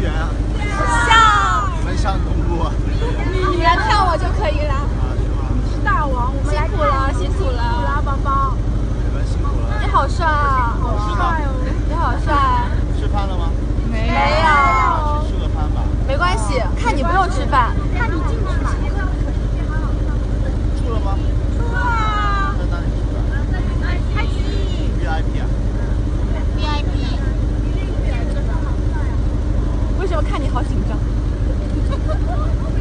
圆啊？ 像。 你们像动物？ 你来看我就可以了。 啊，是吗？ 是大王，我们辛苦了，辛苦了，宝宝。 你们辛苦了。 你好帅啊！ 好帅哦！ 你好帅。 吃饭了吗？ 没有。 去吃个饭吧。 没关系，看你不用吃饭。看你进去吧。 住了吗？ 住了。 在哪里住的？ 开心。 VIP 啊 VIP。为什么看你好紧张？